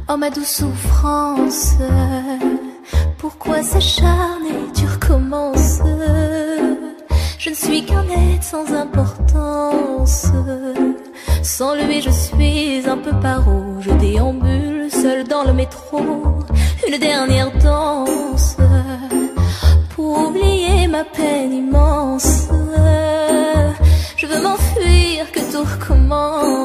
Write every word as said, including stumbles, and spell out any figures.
Oh ma douce souffrance, pourquoi s'acharner, tu recommences? Je ne suis qu'un être sans importance. Sans lui je suis un peu paro. Je déambule seul dans le métro, une dernière danse pour oublier ma peine immense. Je veux m'enfuir, que tout recommence.